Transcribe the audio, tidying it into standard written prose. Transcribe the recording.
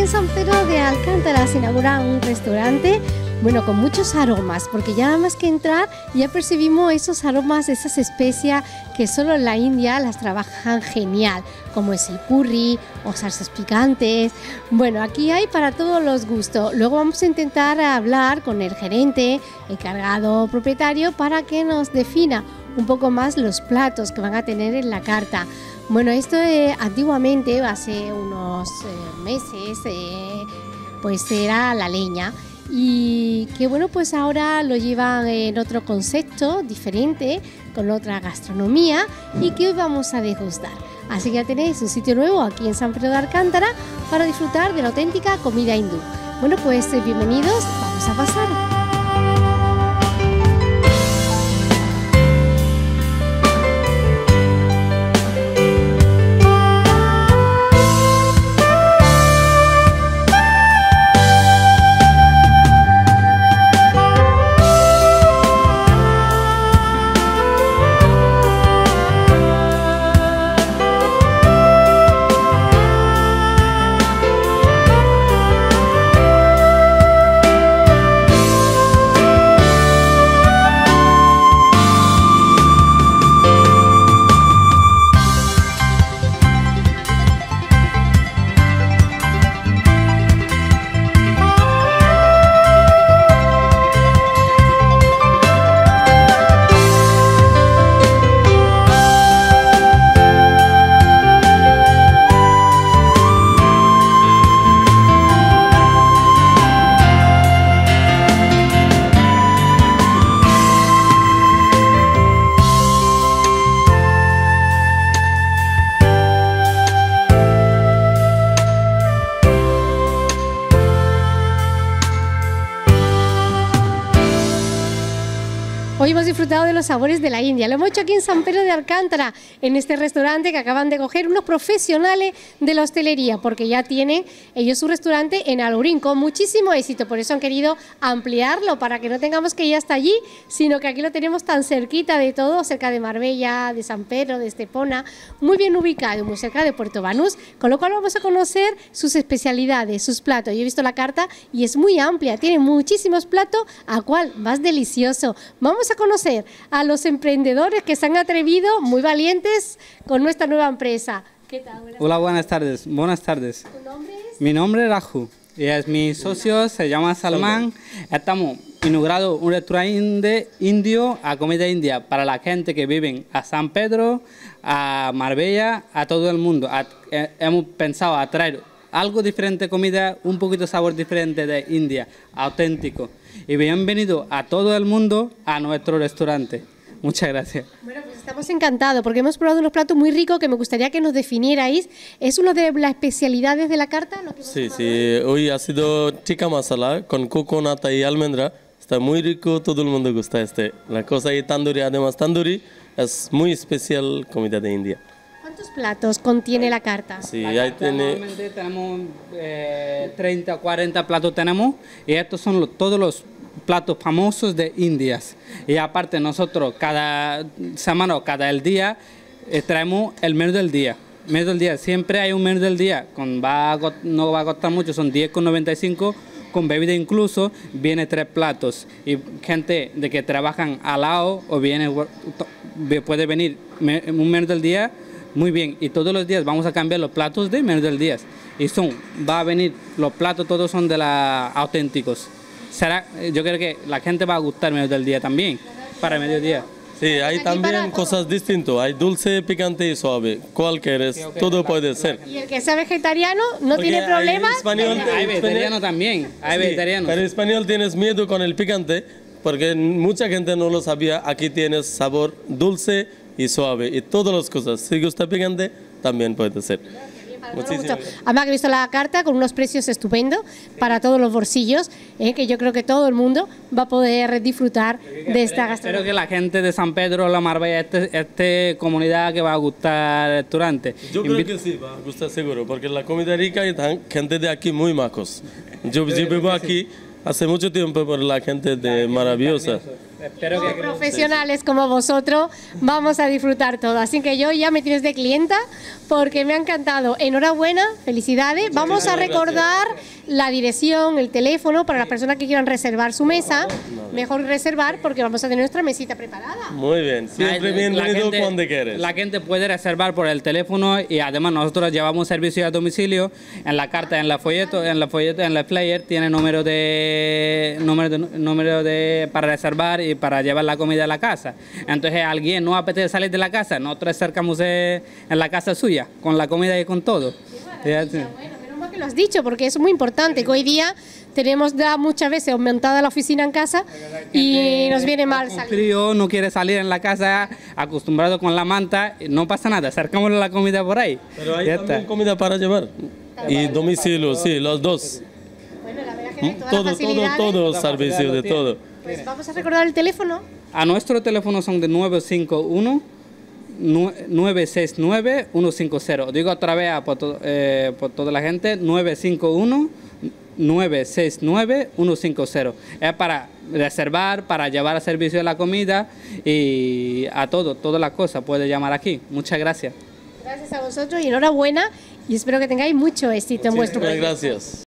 en San Pedro de Alcántara se inaugura un restaurante, bueno, con muchos aromas, porque ya más que entrar ya percibimos esos aromas, esas especias que solo en la India las trabajan genial, como es el curry o salsas picantes. Bueno, aquí hay para todos los gustos. Luego vamos a intentar hablar con el gerente, encargado propietario, para que nos defina un poco más los platos que van a tener en la carta. Bueno, esto antiguamente, hace unos meses, pues era la leña. Y que bueno, pues ahora lo llevan en otro concepto diferente, con otra gastronomía, y que hoy vamos a degustar. Así que ya tenéis un sitio nuevo aquí en San Pedro de Alcántara para disfrutar de la auténtica comida hindú. Bueno, pues bienvenidos, vamos a pasar. Hoy hemos disfrutado de los sabores de la India. Lo hemos hecho aquí en San Pedro de Alcántara, en este restaurante que acaban de coger unos profesionales de la hostelería, porque ya tienen ellos su restaurante en Alurín con muchísimo éxito. Por eso han querido ampliarlo, para que no tengamos que ir hasta allí, sino que aquí lo tenemos tan cerquita de todo, cerca de Marbella, de San Pedro, de Estepona, muy bien ubicado, muy cerca de Puerto Banús, con lo cual vamos a conocer sus especialidades, sus platos. Yo he visto la carta y es muy amplia, tiene muchísimos platos, a cuál más delicioso. Vamos a conocer a los emprendedores que se han atrevido, muy valientes, con nuestra nueva empresa. ¿Qué tal? Hola, buenas tardes. Buenas tardes. ¿Tu nombre es? Mi nombre es Raju y es mi socio, se llama Salman. Estamos inaugurando un restaurante indio a comida india para la gente que vive a San Pedro, a Marbella, a todo el mundo. Hemos pensado a traer algo diferente, comida, un poquito sabor diferente de India, auténtico. Y bienvenido a todo el mundo a nuestro restaurante. Muchas gracias. Bueno, pues estamos encantados porque hemos probado unos platos muy ricos que me gustaría que nos definierais. ¿Es una de las especialidades de la carta? Sí, hoy ha sido tikka masala con coconut y almendra. Está muy rico, todo el mundo gusta La cosa de tandoori, además tandoori es muy especial comida de India. ¿Cuántos platos contiene la carta? Sí, ahí normalmente tenemos 30 o 40 platos tenemos, y estos son todos los platos famosos de Indias. Y aparte nosotros cada semana o cada día traemos el menú del día. Menú del día, siempre hay un menú del día, no va a costar mucho, son 10,95, con bebida incluso, viene 3 platos. Y gente de que trabajan al lado o puede venir un menú del día. Muy bien, y todos los días vamos a cambiar los platos de menú del día. Y va a venir, los platos todos son de auténticos. Yo creo que la gente va a gustar el menú del día también, para mediodía. Sí, hay también cosas distintas, hay dulce, picante y suave. ¿Cuál quieres? Todo puede ser. Y el que sea vegetariano no tiene problema. Hay vegetariano también, hay vegetariano. Pero en español tienes miedo con el picante, porque mucha gente no lo sabía. Aquí tienes sabor dulce y suave, y todas las cosas. Si gusta picante, también puede ser. Muchísimas. Además, que he visto la carta con unos precios estupendos para todos los bolsillos, que yo creo que todo el mundo va a poder disfrutar de esta gastronomía. Espero que la gente de San Pedro, la Marbella, esta comunidad que va a gustar el restaurante. Yo creo que sí, va a gustar seguro, porque la comida rica y gente de aquí muy macos. Yo vivo aquí hace mucho tiempo por la gente de maravillosa. Espero Como que profesionales como vosotros vamos a disfrutar todo. Así que yo ya me tienes de clienta porque me ha encantado. Enhorabuena, felicidades. Vamos a recordar la dirección, el teléfono para las personas que quieran reservar su mesa. Mejor reservar porque vamos a tener nuestra mesita preparada. Muy bien, siempre bienvenido cuando quieres. La gente puede reservar por el teléfono y además nosotros llevamos servicio a domicilio. En la carta, en el folleto, en el flyer tiene número de para reservar y para llevar la comida a la casa. Entonces alguien no apetece salir de la casa, nosotros acercamos en la casa suya con la comida y con todo. Bueno, menos mal que lo has dicho porque es muy importante que hoy día tenemos ya muchas veces montada la oficina en casa y nos viene mal Con salir. frío, no quiere salir en la casa, acostumbrado con la manta, no pasa nada, acercamos la comida por ahí. Pero hay Ya también está. comida para llevar. Y domicilio, sí, los dos. Bueno, la verdad que hay todas las facilidades. Todo servicio de todo. Pues vamos a recordar el teléfono. A nuestro teléfono son de 951-969-150. Digo otra vez por toda la gente, 951-969-150. Es para reservar, para llevar a servicio de la comida y a todas las cosas. Puede llamar aquí. Muchas gracias. Gracias a vosotros y enhorabuena y espero que tengáis mucho éxito en vuestro Muchas proyecto. gracias.